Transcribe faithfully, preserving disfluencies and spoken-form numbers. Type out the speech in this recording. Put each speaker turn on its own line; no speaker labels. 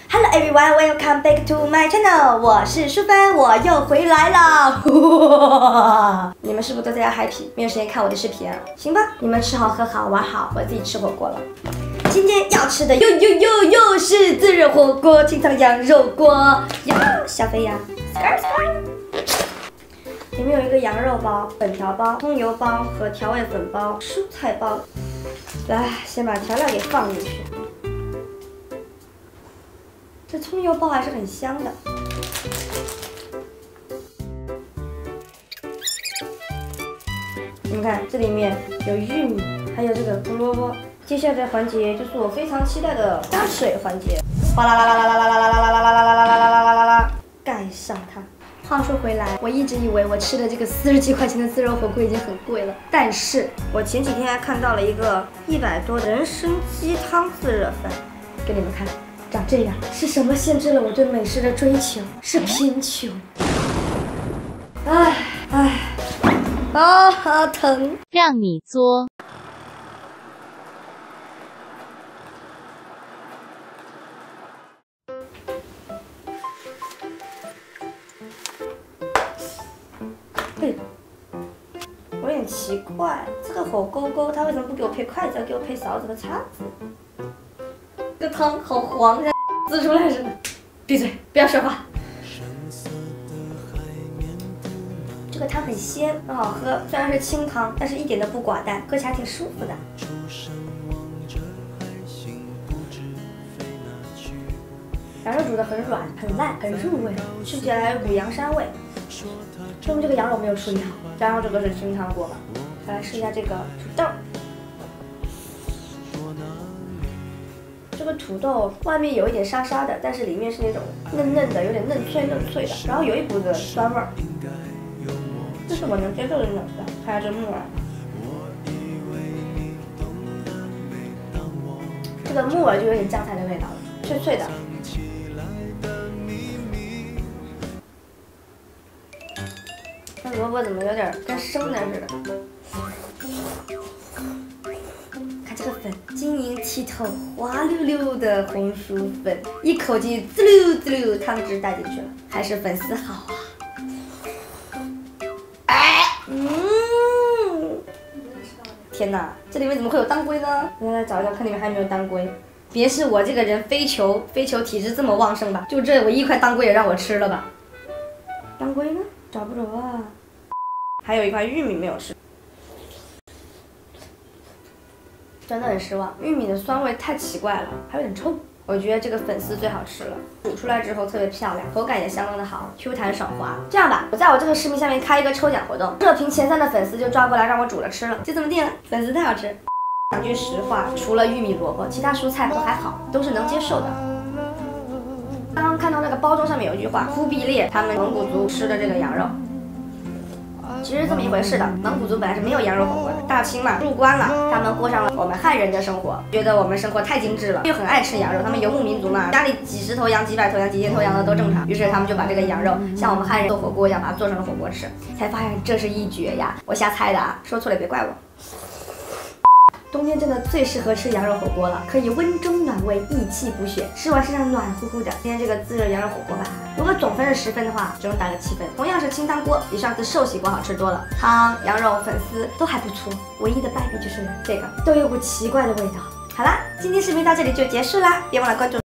Hello everyone, welcome back to my channel。我是淑芬，我又回来了。你们是不是都在家 happy， 没有时间看我的视频啊？行吧，你们吃好喝好玩好，我自己吃火锅了。今天要吃的又又又又是自热火锅，清汤羊肉锅呀，小肥羊。里面有一个羊肉包、粉条包、葱油包和调味粉包、蔬菜包。来，先把调料给放进去。这葱油包还是很香的。你们看，这里面有玉米，还有这个胡萝卜。接下来的环节就是我非常期待的加水环节，哗啦啦啦啦啦啦啦啦啦啦啦啦啦啦啦啦啦啦啦，盖上它。话说回来，我一直以为我吃的这个四十几块钱的自热火锅已经很贵了，但是我前几天还看到了一个一百多的人参鸡汤自热饭，给你们看，长这样。是什么限制了我对美食的追求？是贫穷。唉唉，啊，好疼！
让你作。
对，我有点奇怪，这个火锅锅它为什么不给我配筷子，要给我配勺子和叉子？这汤好黄，像滋出来似的。闭嘴，不要说话。这个汤很鲜，很好喝，虽然是清汤，但是一点都不寡淡，喝起来挺舒服的。羊肉煮的很软，很烂，很入味，吃起来有股羊膻味。说明这个羊肉没有处理好，加上这个是清汤锅嘛。再来试一下这个土豆，这个土豆外面有一点沙沙的，但是里面是那种嫩嫩的，有点嫩脆嫩脆的，然后有一股子酸味儿，这是我能接受的那种的。看下这木耳，这个木耳就有点酱菜的味道了，脆脆的。那萝卜怎么有点跟生的似的？看这个粉，晶莹剔透、滑溜溜的红薯粉，一口气滋溜滋溜，汤汁带进去了，还是粉丝好啊！哎，嗯，天哪，这里面怎么会有当归呢？我来找一找，看里面还有没有当归。别是我这个人非球非球体质这么旺盛吧？就这我一块当归也让我吃了吧？当归呢？找不着啊，还有一块玉米没有吃，真的很失望。玉米的酸味太奇怪了，还有点臭。我觉得这个粉丝最好吃了，煮出来之后特别漂亮，口感也相当的好 ，Q 弹爽滑。这样吧，我在我这个视频下面开一个抽奖活动，热评前三的粉丝就抓过来让我煮了吃了，就这么定了。粉丝太好吃。讲句实话，除了玉米萝卜，其他蔬菜都还好，都是能接受的。刚刚看到那个包装上面有一句话，忽必烈他们蒙古族吃的这个羊肉，其实是这么一回事的。蒙古族本来是没有羊肉火锅的，大清嘛入关了，他们过上了我们汉人的生活，觉得我们生活太精致了，又很爱吃羊肉。他们游牧民族嘛，家里几十头羊、几百头羊、几千头羊的都正常。于是他们就把这个羊肉像我们汉人做火锅一样，把它做成了火锅吃，才发现这是一绝呀！我瞎猜的啊，说错了别怪我。冬天真的最适合吃羊肉火锅了，可以温中暖胃，益气补血，吃完身上暖乎乎的。今天这个自热羊肉火锅吧，如果总分是十分的话，只能打个七分。同样是清汤锅，比上次寿喜锅好吃多了，汤、羊肉、粉丝都还不错，唯一的败笔就是这个，都有股奇怪的味道。好啦，今天视频到这里就结束啦，别忘了关注。